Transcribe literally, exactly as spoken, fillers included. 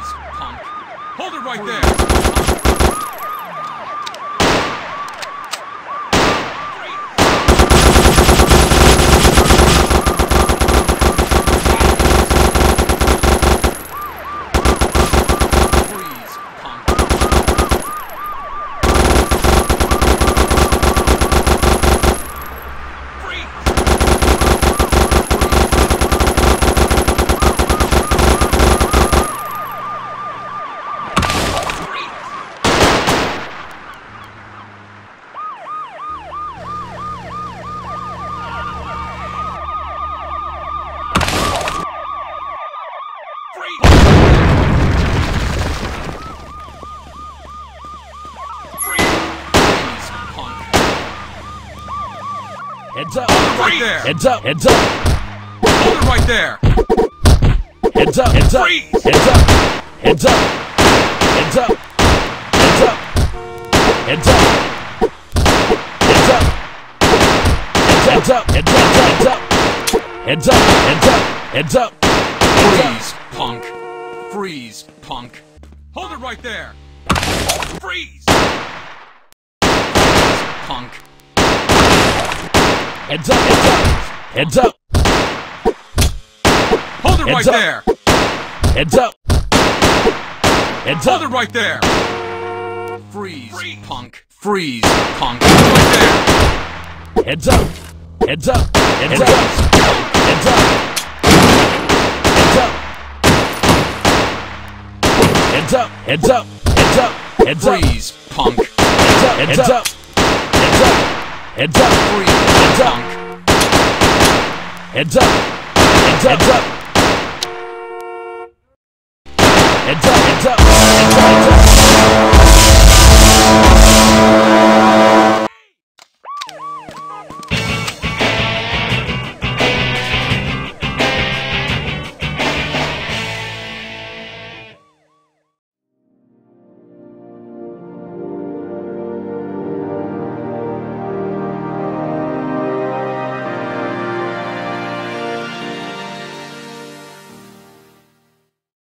Freeze, punk. Hold it right there. Heads up, right there. Heads up, heads up. Hold it right there. Heads up, heads up, Freeze. heads up, heads up, heads up, heads up, heads up, heads up, heads up, heads up, heads up, heads up, heads up, Freeze, punk. Freeze, punk. Hold it right there. Freeze. Freeze, punk. heads up, heads up, heads up, Hold it right Heads up. there. heads up, heads Hold up, it right there. Freeze, punk. Freeze, punk. Hold it right there. heads up, heads up, heads up, heads up, heads up, heads up, heads up, heads up, heads up, Freeze, punk. heads up, heads up, heads up, heads up, Freeze, heads up, punk. heads up, heads up, heads up, heads up, heads up, heads up.